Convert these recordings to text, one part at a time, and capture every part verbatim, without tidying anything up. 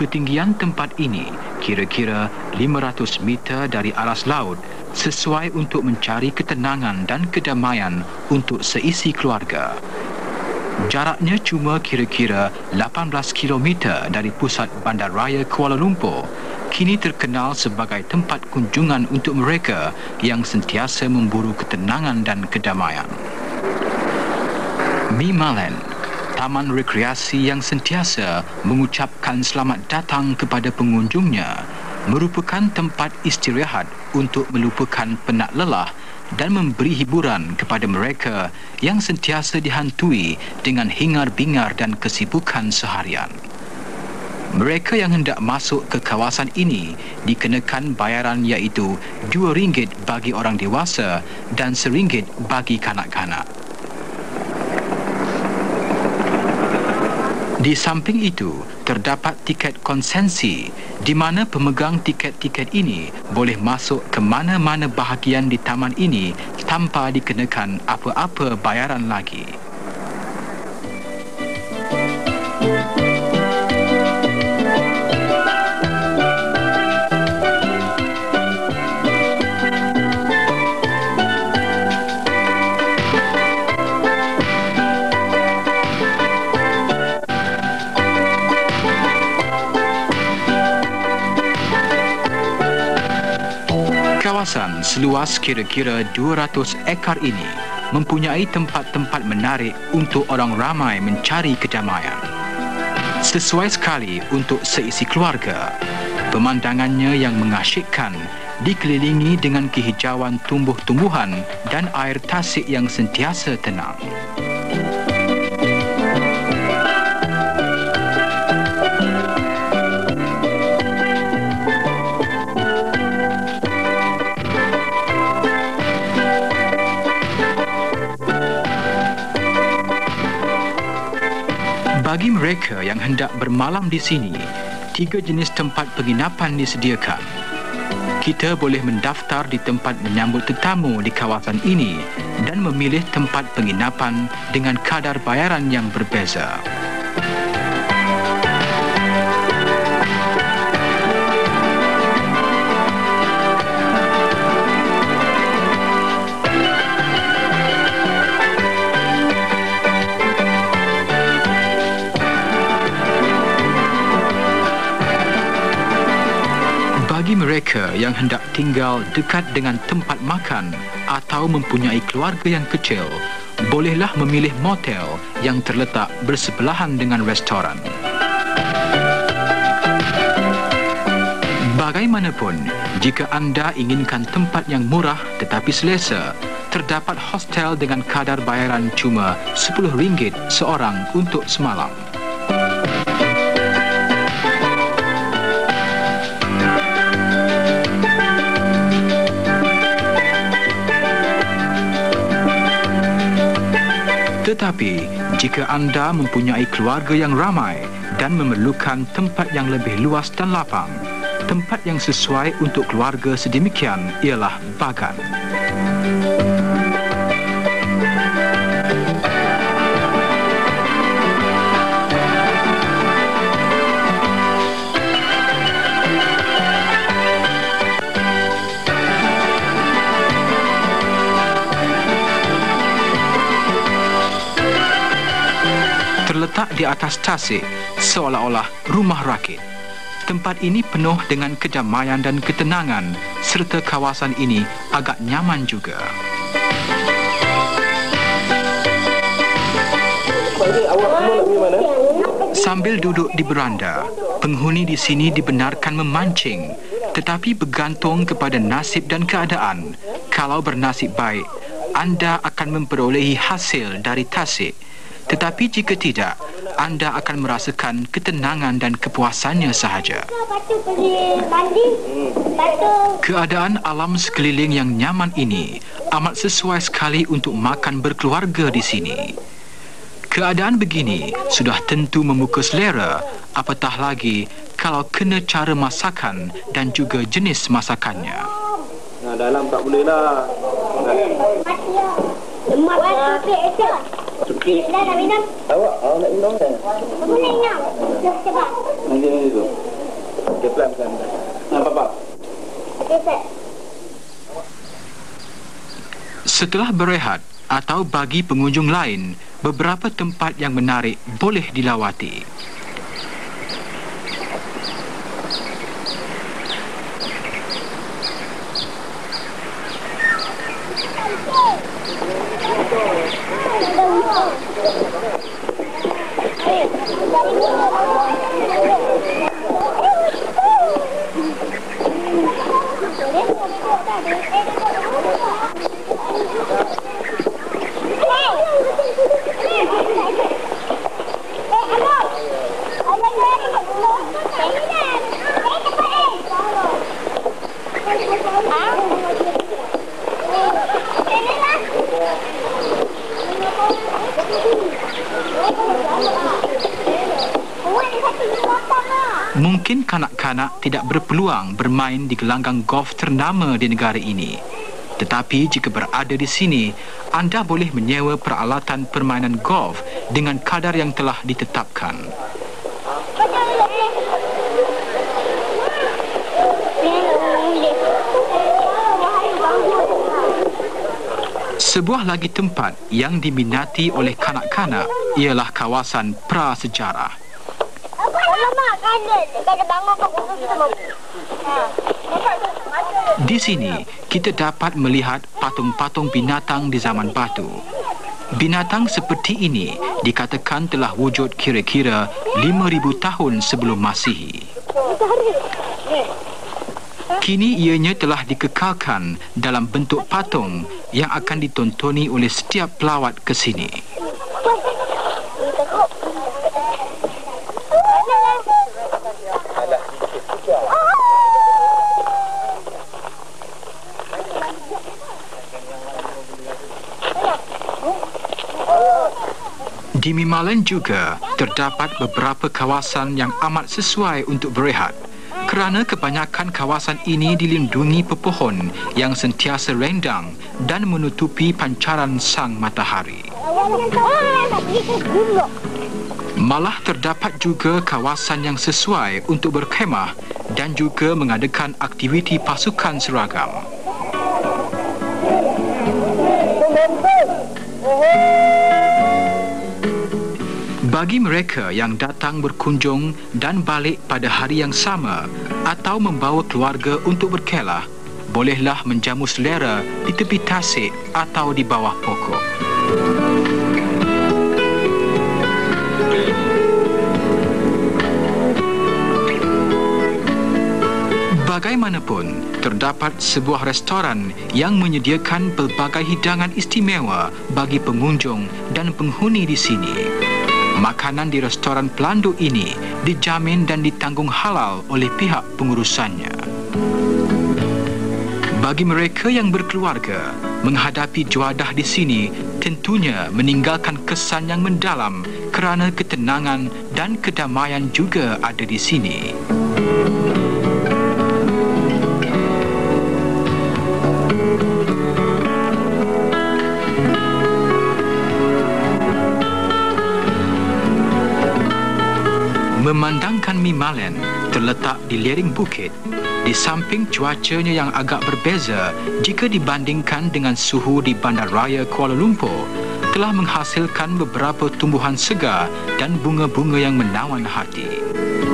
Ketinggian tempat ini kira-kira lima ratus meter dari aras laut, sesuai untuk mencari ketenangan dan kedamaian untuk seisi keluarga. Jaraknya cuma kira-kira lapan belas kilometer dari pusat bandaraya Kuala Lumpur, kini terkenal sebagai tempat kunjungan untuk mereka yang sentiasa memburu ketenangan dan kedamaian. Mimaland, taman rekreasi yang sentiasa mengucapkan selamat datang kepada pengunjungnya, merupakan tempat istirahat untuk melupakan penat lelah dan memberi hiburan kepada mereka yang sentiasa dihantui dengan hingar-bingar dan kesibukan seharian. Mereka yang hendak masuk ke kawasan ini dikenakan bayaran iaitu dua ringgit bagi orang dewasa dan seringgit bagi kanak-kanak. Di samping itu, terdapat tiket konsensi di mana pemegang tiket-tiket ini boleh masuk ke mana-mana bahagian di taman ini tanpa dikenakan apa-apa bayaran lagi. Kawasan seluas kira-kira dua ratus ekar ini mempunyai tempat-tempat menarik untuk orang ramai mencari kedamaian. Sesuai sekali untuk seisi keluarga. Pemandangannya yang mengasyikkan dikelilingi dengan kehijauan tumbuh-tumbuhan dan air tasik yang sentiasa tenang. Bagi mereka yang hendak bermalam di sini, tiga jenis tempat penginapan disediakan. Kita boleh mendaftar di tempat menyambut tetamu di kawasan ini dan memilih tempat penginapan dengan kadar bayaran yang berbeza. Bagi mereka yang hendak tinggal dekat dengan tempat makan atau mempunyai keluarga yang kecil, bolehlah memilih motel yang terletak bersebelahan dengan restoran. Bagaimanapun, jika anda inginkan tempat yang murah tetapi selesa, terdapat hostel dengan kadar bayaran cuma sepuluh ringgit seorang untuk semalam. Tetapi, jika anda mempunyai keluarga yang ramai dan memerlukan tempat yang lebih luas dan lapang, tempat yang sesuai untuk keluarga sedemikian ialah Bagan. Terletak di atas tasik, seolah-olah rumah rakit. Tempat ini penuh dengan kedamaian dan ketenangan, serta kawasan ini agak nyaman juga. Sambil duduk di beranda, penghuni di sini dibenarkan memancing, tetapi bergantung kepada nasib dan keadaan. Kalau bernasib baik, anda akan memperolehi hasil dari tasik. Tetapi jika tidak, anda akan merasakan ketenangan dan kepuasannya sahaja. Keadaan alam sekeliling yang nyaman ini amat sesuai sekali untuk makan berkeluarga di sini. Keadaan begini sudah tentu membuka selera, apatah lagi kalau kena cara masakan dan juga jenis masakannya. Nah, dalam tak boleh lah. Lemak lah. Dah nak minum? Awak, awak nak minum kan? Boleh minum. Dah sebab. Nanti nanti tu. Okey, pelan pelan. Nampak Pak? Okey, Pak. Setelah berehat atau bagi pengunjung lain, beberapa tempat yang menarik boleh dilawati. Mungkin kanak-kanak tidak berpeluang bermain di gelanggang golf ternama di negara ini. Tetapi jika berada di sini, anda boleh menyewa peralatan permainan golf dengan kadar yang telah ditetapkan. Sebuah lagi tempat yang diminati oleh kanak-kanak ialah kawasan prasejarah. Di sini, kita dapat melihat patung-patung binatang di zaman batu. Binatang seperti ini dikatakan telah wujud kira-kira lima ribu tahun sebelum Masihi. Kini ianya telah dikekalkan dalam bentuk patung yang akan ditontoni oleh setiap pelawat ke sini. Di Mimalen juga terdapat beberapa kawasan yang amat sesuai untuk berehat, kerana kebanyakan kawasan ini dilindungi pepohon yang sentiasa rindang dan menutupi pancaran sang matahari. Malah terdapat juga kawasan yang sesuai untuk berkhemah dan juga mengadakan aktiviti pasukan seragam. Bagi mereka yang datang berkunjung dan balik pada hari yang sama atau membawa keluarga untuk berkelah, bolehlah menjamu selera di tepi tasik atau di bawah pokok. Bagaimanapun, terdapat sebuah restoran yang menyediakan pelbagai hidangan istimewa bagi pengunjung dan penghuni di sini. Makanan di restoran pelandu ini dijamin dan ditanggung halal oleh pihak pengurusannya. Bagi mereka yang berkeluarga, menghadapi juadah di sini tentunya meninggalkan kesan yang mendalam kerana ketenangan dan kedamaian juga ada di sini. Memandangkan Mimalen terletak di lereng bukit, di samping cuacanya yang agak berbeza jika dibandingkan dengan suhu di Bandaraya Kuala Lumpur, telah menghasilkan beberapa tumbuhan segar dan bunga-bunga yang menawan hati.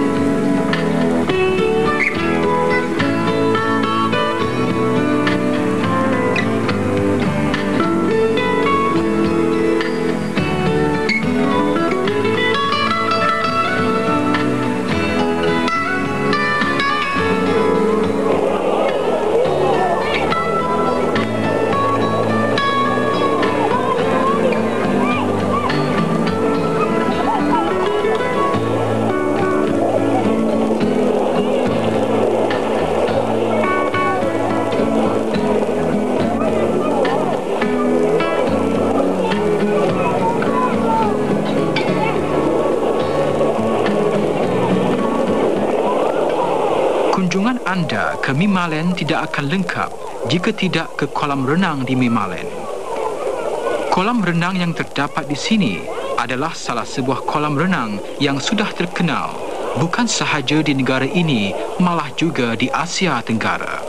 Kunjungan anda ke Mimalen tidak akan lengkap jika tidak ke kolam renang di Mimalen. Kolam renang yang terdapat di sini adalah salah sebuah kolam renang yang sudah terkenal bukan sahaja di negara ini, malah juga di Asia Tenggara.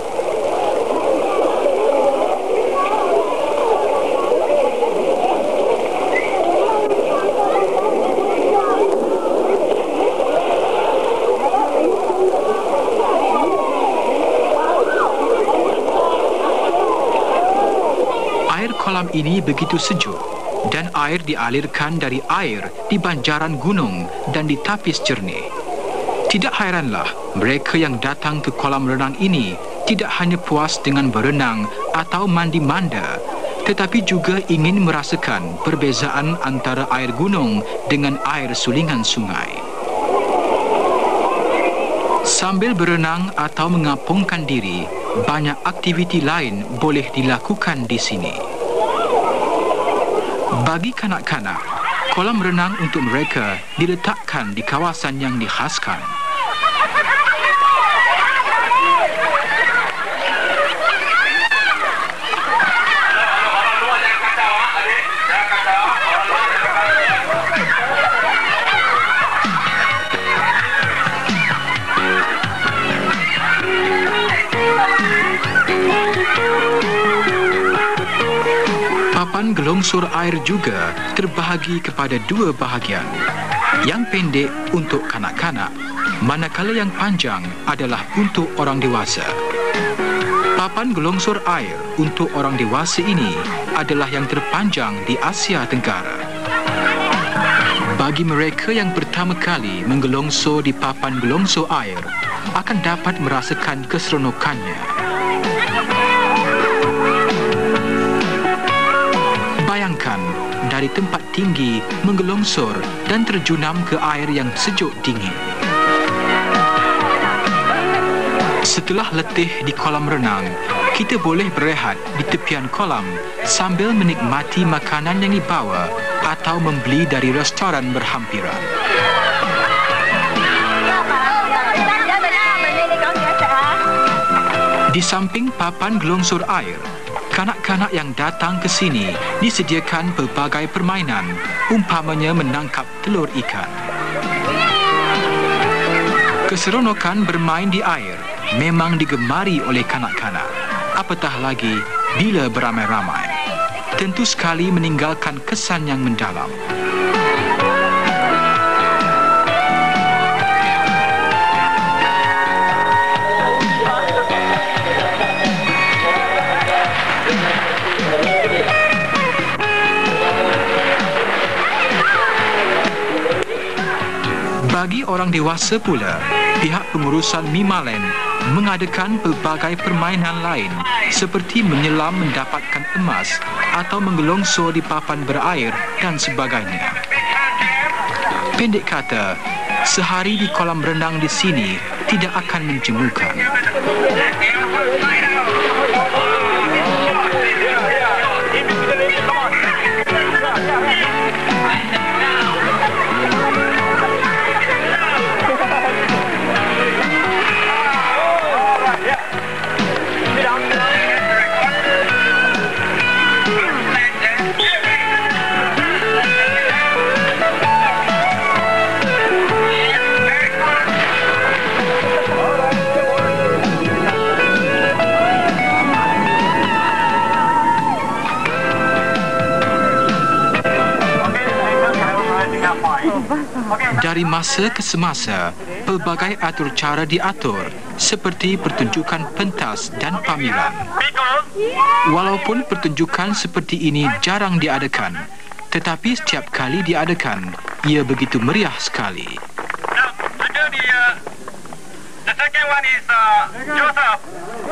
Air kolam ini begitu sejuk dan air dialirkan dari air di banjaran gunung dan di tapis jernih. Tidak hairanlah mereka yang datang ke kolam renang ini tidak hanya puas dengan berenang atau mandi-manda, tetapi juga ingin merasakan perbezaan antara air gunung dengan air sulingan sungai. Sambil berenang atau mengapungkan diri, banyak aktiviti lain boleh dilakukan di sini. Bagi kanak-kanak, kolam renang untuk mereka diletakkan di kawasan yang dikhaskan. Papan gelongsor air juga terbahagi kepada dua bahagian. Yang pendek untuk kanak-kanak, manakala yang panjang adalah untuk orang dewasa. Papan gelongsor air untuk orang dewasa ini adalah yang terpanjang di Asia Tenggara. Bagi mereka yang pertama kali menggelongsor di papan gelongsor air, akan dapat merasakan keseronokannya. Bayangkan dari tempat tinggi menggelongsor dan terjunam ke air yang sejuk dingin. Setelah letih di kolam renang, kita boleh berehat di tepian kolam sambil menikmati makanan yang dibawa atau membeli dari restoran berhampiran. Di samping papan gelongsor air, kanak-kanak yang datang ke sini disediakan pelbagai permainan, umpamanya menangkap telur ikan. Keseronokan bermain di air memang digemari oleh kanak-kanak, apatah lagi bila beramai-ramai. Tentu sekali meninggalkan kesan yang mendalam. Bagi orang dewasa pula, pihak pengurusan Mimalen mengadakan pelbagai permainan lain seperti menyelam mendapatkan emas atau menggelongsor di papan berair dan sebagainya. Pendek kata, sehari di kolam renang di sini tidak akan menjemukan. Dari masa ke semasa, pelbagai atur cara diatur seperti pertunjukan pentas dan pamiran. Walaupun pertunjukan seperti ini jarang diadakan, tetapi setiap kali diadakan, ia begitu meriah sekali. The second one is uh, Joseph.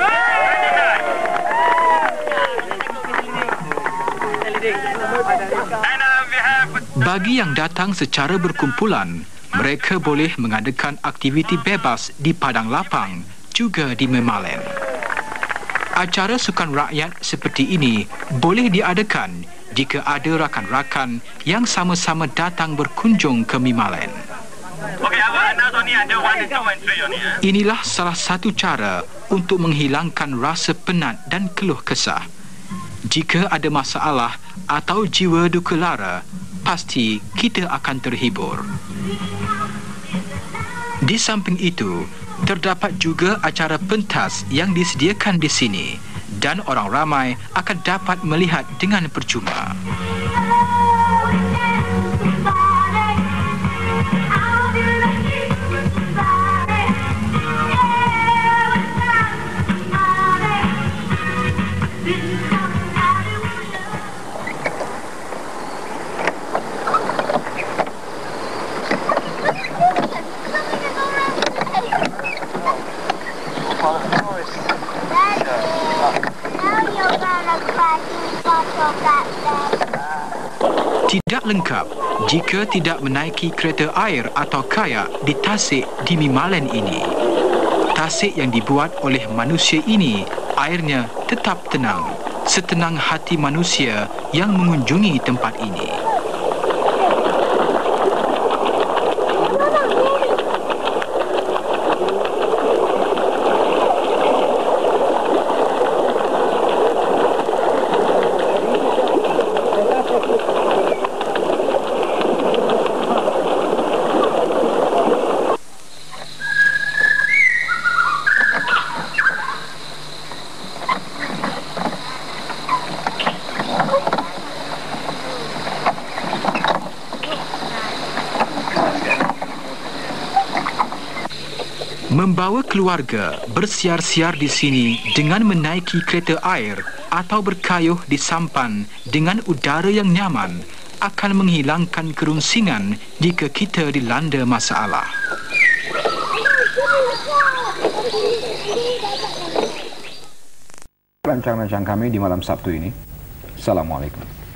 And uh, we have Bagi yang datang secara berkumpulan, mereka boleh mengadakan aktiviti bebas di padang lapang, juga di Mimalen. Acara sukan rakyat seperti ini boleh diadakan jika ada rakan-rakan yang sama-sama datang berkunjung ke Mimalen. okay, our announce only under one and two and three only. Eh? Inilah salah satu cara untuk menghilangkan rasa penat dan keluh kesah. Jika ada masalah atau jiwa duka lara, pasti kita akan terhibur. Di samping itu, terdapat juga acara pentas yang disediakan di sini dan orang ramai akan dapat melihat dengan percuma. Tidak lengkap jika tidak menaiki kereta air atau kayak di tasik di Mimalen ini. Tasik yang dibuat oleh manusia ini, airnya tetap tenang, setenang hati manusia yang mengunjungi tempat ini. Membawa keluarga bersiar-siar di sini dengan menaiki kereta air atau berkayuh di sampan dengan udara yang nyaman akan menghilangkan kerunsingan jika kita dilanda masalah. Rancang-rancang kami di malam Sabtu ini. Assalamualaikum.